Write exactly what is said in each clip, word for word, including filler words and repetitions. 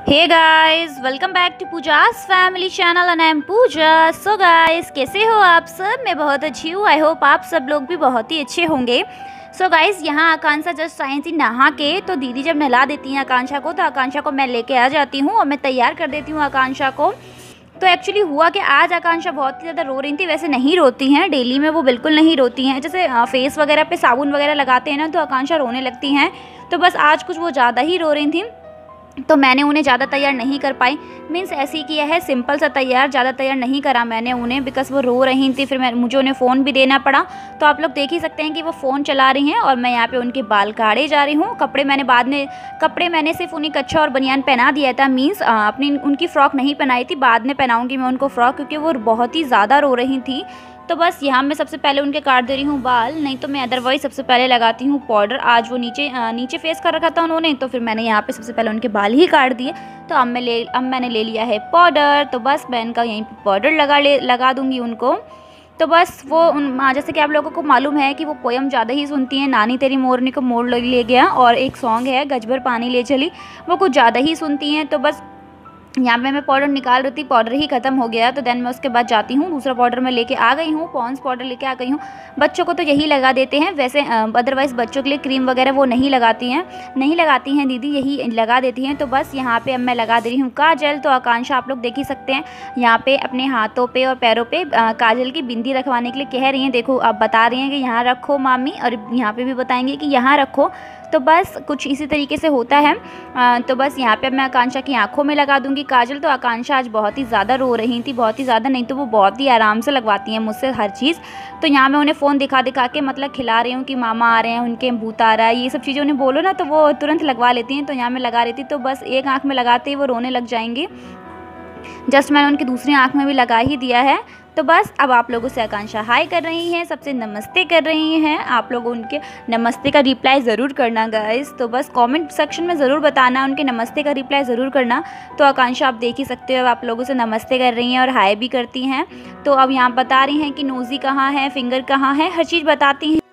Hey guys, welcome back to Pooja's family channel and I am Pooja. So guys, कैसे हो आप सब? मैं बहुत अच्छी हूँ। आई होप आप सब लोग भी बहुत ही अच्छे होंगे। सो so गाइस, यहाँ आकांक्षा जस्ट आई थी नहा के, तो दीदी जब नहला देती हैं आकांक्षा को तो आकांक्षा को मैं लेके आ जाती हूँ और मैं तैयार कर देती हूँ आकांक्षा को। तो एक्चुअली हुआ कि आज आकांक्षा बहुत ही ज़्यादा रो रही थी। वैसे नहीं रोती हैं, डेली में वो बिल्कुल नहीं रोती हैं। जैसे फेस वगैरह पे साबुन वगैरह लगाते हैं ना तो आकांक्षा रोने लगती हैं। तो बस आज कुछ वो ज़्यादा ही रो रही थी, तो मैंने उन्हें ज़्यादा तैयार नहीं कर पाई। मीन्स ऐसे ही किया है, सिंपल सा तैयार, ज़्यादा तैयार नहीं करा मैंने उन्हें, बिकॉज वो रो रही थी। फिर मैं मुझे उन्हें फ़ोन भी देना पड़ा। तो आप लोग देख ही सकते हैं कि वो फ़ोन चला रही हैं और मैं यहाँ पे उनके बाल काढ़े जा रही हूँ। कपड़े मैंने बाद में कपड़े मैंने सिर्फ उन्हें कच्छा और बनियान पहना दिया था। मीन्स अपनी उनकी फ़्रॉक नहीं पहनाई थी, बाद में पहनाऊँगी मैं उनको फ़्रॉक, क्योंकि वो बहुत ही ज़्यादा रो रही थी। तो बस यहाँ मैं सबसे पहले उनके काट दे रही हूँ बाल, नहीं तो मैं अदरवाइज़ सबसे पहले लगाती हूँ पाउडर। आज वो नीचे नीचे फेस कर रखा था उन्होंने, तो फिर मैंने यहाँ पे सबसे पहले उनके बाल ही काट दिए। तो अब मैं ले अब मैंने ले लिया है पाउडर, तो बस मैं इनका यहीं पर पाउडर लगा ले लगा दूँगी उनको। तो बस वो उन जैसे कि आप लोगों को मालूम है कि वो पोयम ज़्यादा ही सुनती हैं, नानी तेरी मोरनी को मोड़ ले गया, और एक सॉन्ग है गजबर पानी ले चली, वो कुछ ज़्यादा ही सुनती हैं। तो बस यहाँ पे मैं पाउडर निकाल रही थी, पाउडर ही ख़त्म हो गया। तो देन मैं उसके बाद जाती हूँ, दूसरा पाउडर मैं लेके आ गई हूँ, पॉन्स पाउडर लेके आ गई हूँ। बच्चों को तो यही लगा देते हैं, वैसे अदरवाइज़ बच्चों के लिए क्रीम वगैरह वो नहीं लगाती हैं नहीं लगाती हैं दीदी, यही लगा देती हैं। तो बस यहाँ पे अब मैं लगा दे रही हूँ काजल। तो आकांक्षा आप लोग देख ही सकते हैं यहाँ पे अपने हाथों पे और पैरों पे काजल की बिंदी रखवाने के लिए कह रही हैं। देखो, अब बता रही हैं कि यहाँ रखो मामी, और यहाँ पे भी बताएंगे कि यहाँ रखो। तो बस कुछ इसी तरीके से होता है। आ, तो बस यहाँ पे मैं आकांक्षा की आंखों में लगा दूंगी काजल। तो आकांक्षा आज बहुत ही ज़्यादा रो रही थी, बहुत ही ज़्यादा, नहीं तो वो बहुत ही आराम से लगवाती हैं मुझसे हर चीज़। तो यहाँ मैं उन्हें फ़ोन दिखा दिखा के मतलब खिला रही हूँ कि मामा आ रहे हैं, उनके भूत आ रहा है, ये सब चीज़ें उन्हें बोलो ना तो वो तुरंत लगवा लेती हैं। तो यहाँ मैं लगा रही थी, तो बस एक आँख में लगाते ही वो रोने लग जाएंगी। जस्ट मैंने उनकी दूसरी आँख में भी लगा ही दिया है। तो बस अब आप लोगों से आकांक्षा हाय कर रही हैं, सबसे नमस्ते कर रही हैं। आप लोग उनके नमस्ते का रिप्लाई ज़रूर करना गाइस। तो बस कमेंट सेक्शन में ज़रूर बताना, उनके नमस्ते का रिप्लाई ज़रूर करना। तो आकांक्षा आप देख ही सकते हो, आप लोगों से नमस्ते कर रही हैं और हाय भी करती हैं। तो अब यहाँ बता रही हैं कि नोज़ी कहाँ है, फिंगर कहाँ है, हर चीज़ बताती हैं,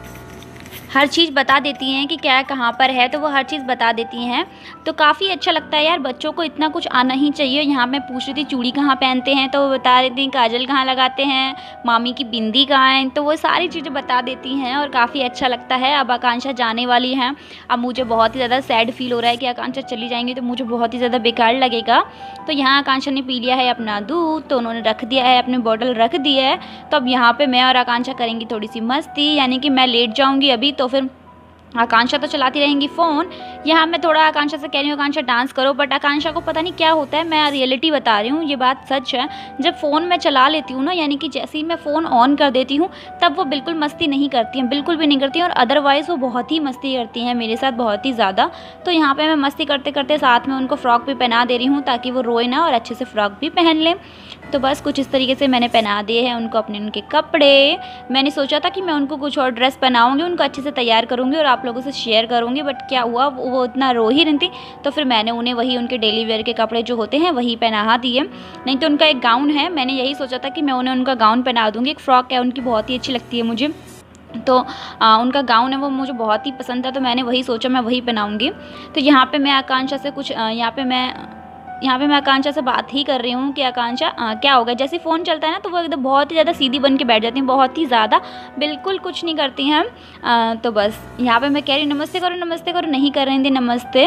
हर चीज़ बता देती हैं कि क्या कहाँ पर है, तो वो हर चीज़ बता देती हैं। तो काफ़ी अच्छा लगता है यार, बच्चों को इतना कुछ आना ही चाहिए। यहाँ मैं पूछ रही थी चूड़ी कहाँ पहनते हैं, तो वो बता रही थी काजल कहाँ लगाते हैं, मामी की बिंदी कहाँ है, तो वो सारी चीज़ें बता देती हैं और काफ़ी अच्छा लगता है। अब आकांक्षा जाने वाली हैं, अब मुझे बहुत ही ज़्यादा सैड फील हो रहा है कि आकांक्षा चली जाएंगी तो मुझे बहुत ही ज़्यादा बेकार लगेगा। तो यहाँ आकांक्षा ने पी लिया है अपना दूध, तो उन्होंने रख दिया है, अपने बॉटल रख दिया है। तो अब यहाँ पर मैं और आकांक्षा करेंगी थोड़ी सी मस्ती, यानी कि मैं लेट जाऊँगी अभी, तो फिर आकांक्षा तो चलाती रहेंगी फ़ोन। यहाँ मैं थोड़ा आकांक्षा से कह रही हूँ आकांक्षा डांस करो, बट आकांक्षा को पता नहीं क्या होता है। मैं रियलिटी बता रही हूँ, ये बात सच है। जब फ़ोन मैं चला लेती हूँ ना, यानी कि जैसे ही मैं फ़ोन ऑन कर देती हूँ तब वो बिल्कुल मस्ती नहीं करती हैं, बिल्कुल भी नहीं करती हैं, और अदरवाइज़ वो बहुत ही मस्ती करती हैं मेरे साथ, बहुत ही ज़्यादा। तो यहाँ पर मैं मस्ती करते करते साथ में उनको फ़्रॉक भी पहना दे रही हूँ ताकि वो रोए ना और अच्छे से फ़्रॉक भी पहन लें। तो बस कुछ इस तरीके से मैंने पहना दिए हैं उनको अपने उनके कपड़े। मैंने सोचा था कि मैं उनको कुछ और ड्रेस पहनाऊँगी, उनको अच्छे से तैयार करूँगी और आप लोगों से शेयर करूँगी, बट क्या हुआ, वो इतना रो ही रही थी। तो फिर मैंने उन्हें वही उनके डेली वेयर के कपड़े जो होते हैं वही पहना दिए। नहीं तो उनका एक गाउन है, मैंने यही सोचा था कि मैं उन्हें उनका गाउन पहना दूँगी। एक फ़्रॉक है उनकी, बहुत ही अच्छी लगती है मुझे, तो आ, उनका गाउन है वो मुझे बहुत ही पसंद है, तो मैंने वही सोचा मैं वही पहनाऊँगी। तो यहाँ पर मैं आकांक्षा से कुछ यहाँ पर मैं यहाँ पे मैं आकांक्षा से बात ही कर रही हूँ कि आकांक्षा आ, क्या होगा। जैसे फ़ोन चलता है ना तो वो एकदम बहुत ही ज़्यादा सीधी बन के बैठ जाती हैं, बहुत ही ज़्यादा, बिल्कुल कुछ नहीं करती हैं। आ, तो बस यहाँ पे मैं कह रही हूँ नमस्ते करो नमस्ते करो, नहीं कर रही थी नमस्ते।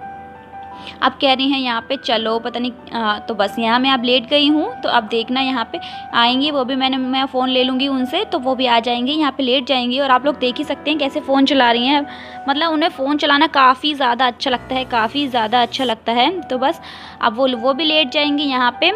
अब कह रही हैं यहाँ पे चलो, पता नहीं आ, तो बस यहाँ मैं अब लेट गई हूँ। तो अब देखना यहाँ पे आएंगी वो भी, मैंने मैं फ़ोन ले लूँगी उनसे तो वो भी आ जाएंगी, यहाँ पे लेट जाएंगी। और आप लोग देख ही सकते हैं कैसे फ़ोन चला रही हैं, मतलब उन्हें फ़ोन चलाना काफ़ी ज़्यादा अच्छा लगता है, काफ़ी ज़्यादा अच्छा लगता है। तो बस अब वो वो भी लेट जाएंगी यहाँ पे।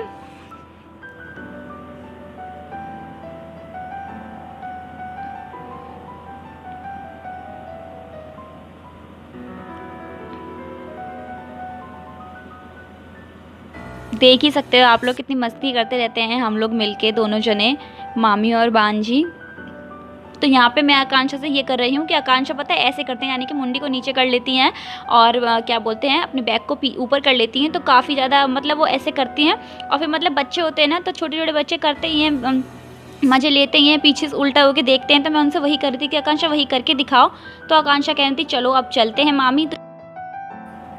देख ही सकते हो आप लोग कितनी मस्ती करते रहते हैं हम लोग मिलके, दोनों जने, मामी और बांजी। तो यहाँ पे मैं आकांक्षा से ये कर रही हूँ कि आकांक्षा पता है ऐसे करते हैं, यानी कि मुंडी को नीचे कर लेती हैं और क्या बोलते हैं अपने बैग को ऊपर कर लेती हैं। तो काफ़ी ज़्यादा मतलब वो ऐसे करती हैं, और फिर मतलब बच्चे होते हैं ना तो छोटे छोटे बच्चे करते ही हैं, मज़े लेते ही हैं, पीछे से उल्टा होकर देखते हैं। तो मैं उनसे वही कर रही थी कि आकांक्षा वही करके दिखाओ। तो आकांक्षा कह रही थी चलो अब चलते हैं मामी।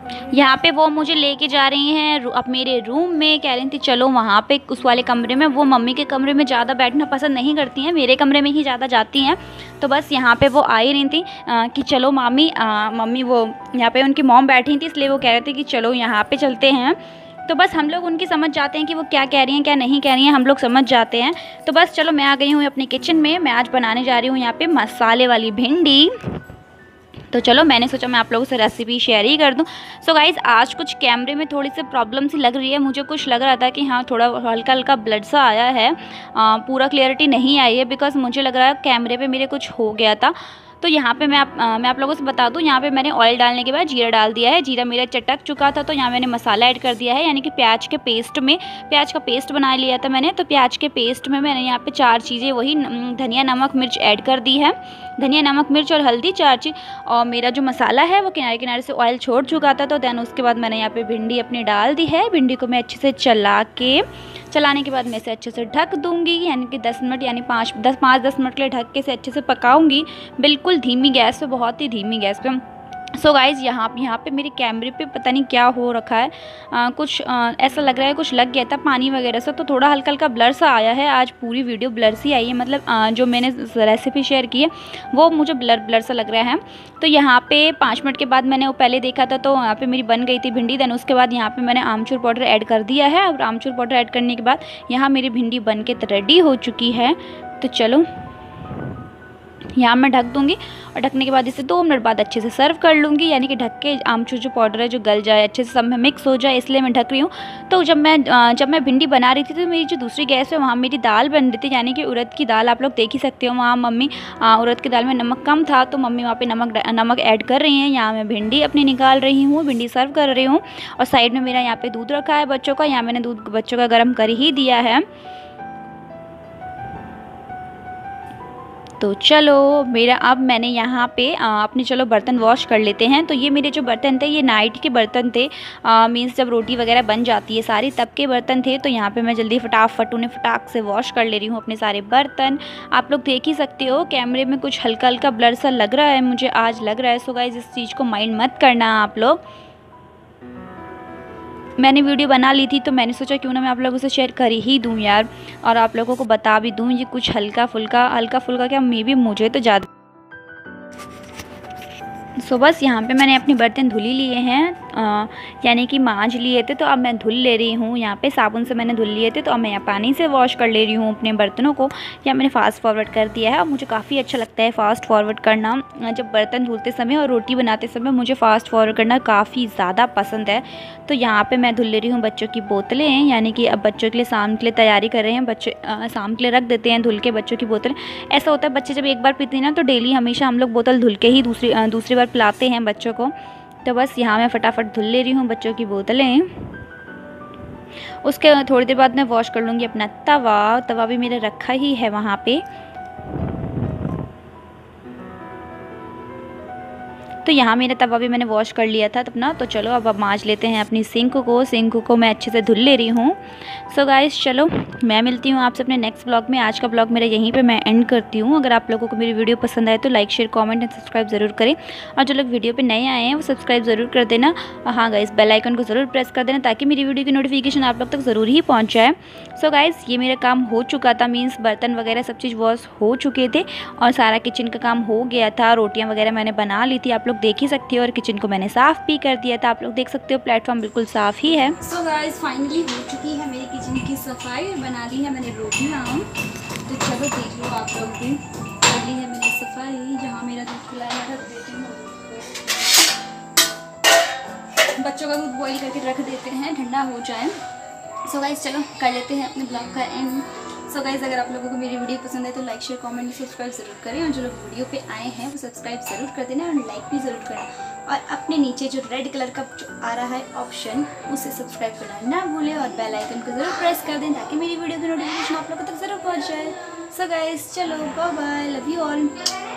यहाँ पे वो मुझे लेके जा रही हैं अब मेरे रूम में, कह रही थी चलो वहाँ पे उस वाले कमरे में। वो मम्मी के कमरे में ज़्यादा बैठना पसंद नहीं करती हैं, मेरे कमरे में ही ज़्यादा जाती हैं। तो बस यहाँ पे वो आ ही रही थी आ, कि चलो मामी आ, मम्मी वो यहाँ पे उनकी मॉम बैठी थी, इसलिए वो कह रहे थे कि चलो यहाँ पे चलते हैं। तो बस हम लोग उनकी समझ जाते हैं कि वो क्या कह रही हैं क्या नहीं कह रही हैं, हम लोग समझ जाते हैं। तो बस चलो मैं आ गई हूँ अपने किचन में। मैं आज बनाने जा रही हूँ यहाँ पे मसाले वाली भिंडी। तो चलो मैंने सोचा मैं आप लोगों से रेसिपी शेयर ही कर दूं। सो गाइज़ आज कुछ कैमरे में थोड़ी सी प्रॉब्लम सी लग रही है, मुझे कुछ लग रहा था कि हाँ थोड़ा हल्का हल्का ब्लड सा आया है, आ, पूरा क्लियरिटी नहीं आई है, बिकॉज मुझे लग रहा है कैमरे पे मेरे कुछ हो गया था। तो यहाँ पे मैं आप आ, मैं आप लोगों से बता दूँ, यहाँ पे मैंने ऑयल डालने के बाद जीरा डाल दिया है। जीरा मेरा चटक चुका था तो यहाँ मैंने मसाला ऐड कर दिया है, यानी कि प्याज के पेस्ट में प्याज का पेस्ट बना लिया था मैंने। तो प्याज के पेस्ट में मैंने यहाँ पे चार चीज़ें वही धनिया नमक मिर्च ऐड कर दी है, धनिया नमक मिर्च और हल्दी चार चीज़। और मेरा जो मसाला है वो किनारे किनारे से ऑयल छोड़ चुका था। तो दैन उसके बाद मैंने यहाँ पे भिंडी अपनी डाल दी है। भिंडी को मैं अच्छे से चला के चलाने के बाद मैं इसे अच्छे से ढक दूंगी, यानी कि दस मिनट यानी पाँच दस पाँच दस मिनट के लिए ढक के इसे अच्छे से पकाऊंगी, बिल्कुल धीमी गैस पे, बहुत ही धीमी गैस पे। सो गाइज़ यहाँ यहाँ पे मेरे कैमरे पे पता नहीं क्या हो रखा है, आ, कुछ आ, ऐसा लग रहा है कुछ लग गया था पानी वगैरह से, तो थोड़ा हल्का हल्का ब्लर सा आया है। आज पूरी वीडियो ब्लर सी आई है, मतलब आ, जो मैंने रेसिपी शेयर की है वो मुझे ब्लर ब्लर सा लग रहा है। तो यहाँ पे पाँच मिनट के बाद मैंने वो पहले देखा था तो यहाँ पे मेरी बन गई थी भिंडी। देन उसके बाद यहाँ पे मैंने आमचूर पाउडर ऐड कर दिया है। और आमचूर पाउडर ऐड करने के बाद यहाँ मेरी भिंडी बन के रेडी हो चुकी है। तो चलो यहाँ मैं ढक दूँगी और ढकने के बाद इसे दो मिनट बाद अच्छे से सर्व कर लूँगी, यानी कि ढक के आमचूर जो पाउडर है जो गल जाए, अच्छे से सब में मिक्स हो जाए, इसलिए मैं ढक रही हूँ। तो जब मैं जब मैं भिंडी बना रही थी तो मेरी जो दूसरी गैस है वहाँ मेरी दाल बन रही थी, यानी कि उड़द की दाल। आप लोग देख ही सकते हो वहाँ मम्मी उड़द की दाल में नमक कम था तो मम्मी वहाँ पर नमक नमक ऐड कर रही हैं। यहाँ मैं भिंडी अपनी निकाल रही हूँ, भिंडी सर्व कर रही हूँ। और साइड में मेरा यहाँ पर दूध रखा है बच्चों का, यहाँ मैंने दूध बच्चों का गर्म कर ही दिया है। तो चलो मेरा अब मैंने यहाँ पे अपने चलो बर्तन वॉश कर लेते हैं। तो ये मेरे जो बर्तन थे ये नाइट के बर्तन थे, मीन्स जब रोटी वगैरह बन जाती है सारी तब के बर्तन थे। तो यहाँ पे मैं जल्दी फटाफट उन्हें फटाक से वॉश कर ले रही हूँ अपने सारे बर्तन। आप लोग देख ही सकते हो कैमरे में कुछ हल्का हल्का ब्लर सा लग रहा है, मुझे आज लग रहा है। सो गाइस इस चीज़ को माइंड मत करना आप लोग। मैंने वीडियो बना ली थी तो मैंने सोचा क्यों ना मैं आप लोगों से शेयर कर ही दूं यार, और आप लोगों को बता भी दूं। ये कुछ हल्का फुल्का हल्का फुल्का क्या मे भी मुझे तो ज़्यादा। सो so, बस यहाँ पे मैंने अपने बर्तन धुल ही लिए हैं, यानी कि मांज लिए थे। तो अब मैं धुल ले रही हूँ, यहाँ पे साबुन से मैंने धुल लिए थे। तो अब मैं यहाँ पानी से वॉश कर ले रही हूँ अपने बर्तनों को। या मैंने फास्ट फॉरवर्ड कर दिया है और मुझे काफ़ी अच्छा लगता है फास्ट फॉरवर्ड करना। जब बर्तन धुलते समय और रोटी बनाते समय मुझे फ़ास्ट फॉरवर्ड करना काफ़ी ज़्यादा पसंद है। तो यहाँ पर मैं धुल ले रही हूँ बच्चों की बोतलें, यानी कि अब बच्चों के लिए शाम के लिए तैयारी कर रहे हैं। बच्चे शाम के लिए रख देते हैं धुल के बच्चों की बोतलें। ऐसा होता है बच्चे जब एक बार पीते हैं ना तो डेली हमेशा हम लोग बोतल धुल के ही दूसरी दूसरी बार पिलाते हैं बच्चों को। तो बस यहाँ मैं फटाफट धुल ले रही हूँ बच्चों की बोतलें। उसके थोड़ी देर बाद मैं वॉश कर लूँगी अपना तवा। तवा भी मेरा रखा ही है वहाँ पे। तो यहाँ मेरा तवा भी मैंने वॉश कर लिया था अपना। तो चलो अब अब मांज लेते हैं अपनी सिंक को। सिंक को मैं अच्छे से धुल ले रही हूँ। सो गाइस चलो मैं मिलती हूँ आपसे अपने नेक्स्ट ब्लॉग में। आज का ब्लॉग मेरा यहीं पे मैं एंड करती हूँ। अगर आप लोगों को मेरी वीडियो पसंद आए तो like share comment and subscribe ज़रूर करें। और जो लोग वीडियो पर नए आए हैं वो सब्सक्राइब ज़रूर कर देना। हाँ गाइस बेल आइकन को ज़रूर प्रेस कर देना ताकि मेरी वीडियो की नोटिफिकेशन आप लोग तक ज़रूर ही पहुँच जाए। सो गाइस ये मेरा काम हो चुका था, मीन्स बर्तन वगैरह सब चीज़ वॉश हो चुके थे और सारा किचन का काम हो गया था। रोटियाँ वगैरह मैंने बना ली थी, आप लोग देख ही सकते हो। और किचन को मैंने साफ़ भी कर दिया था, आप लोग देख सकते हो प्लेटफॉर्म बिल्कुल साफ़ ही है। सो गाइस फाइनली हो चुकी है मेरी किचन की सफाई। बना ली है मैंने रोटियाँ, तो चलो देख लो आप लोग भी। कर ली है मैंने सफाई। जहाँ मेरा दूध खिलाया रख देती हूँ, बच्चों का दूध बॉईल करके रख देते हैं ठंडा हो जाए। सो गाइस चलो कर लेते हैं अपने ब्लॉग का एंड। सो गाइस अगर आप लोगों को मेरी वीडियो पसंद है तो लाइक शेयर कमेंट सब्सक्राइब ज़रूर करें। और जो लोग वीडियो पे आए हैं वो सब्सक्राइब ज़रूर कर देना और लाइक भी ज़रूर करना। और अपने नीचे जो रेड कलर का जो आ रहा है ऑप्शन उसे सब्सक्राइब करना ना भूलें और बेल आइकन को ज़रूर प्रेस कर दें ताकि मेरी वीडियो की नोटिफिकेशन आप लोगों तक ज़रूर पहुँच जाए। सो गाइस चलो bye bye, love you all.